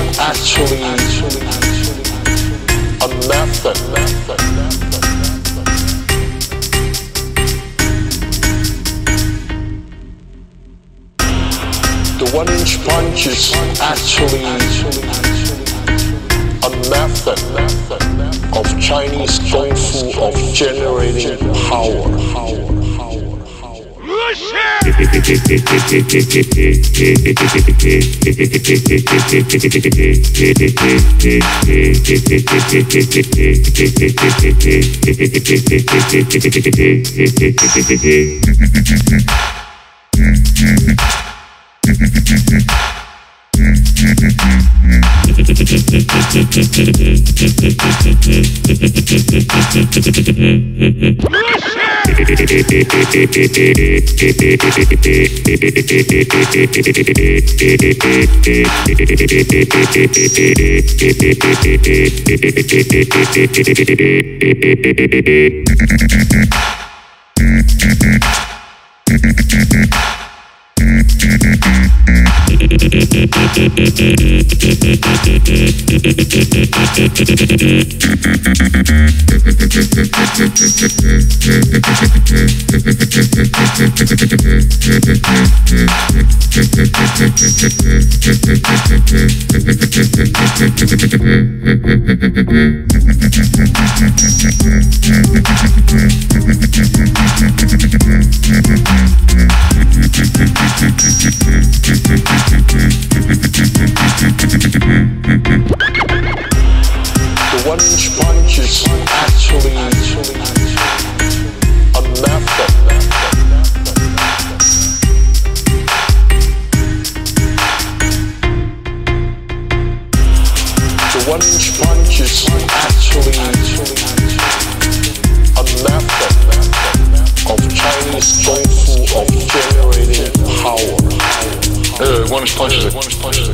actually a method. The 1-inch punch is actually a method of Chinese Kung Fu of generating power. The 1-inch punch is actually a method. The 1-inch punch is actually a method of Chinese Kung Fu of generating power. 1-inch punch is it. 1-inch punch is it.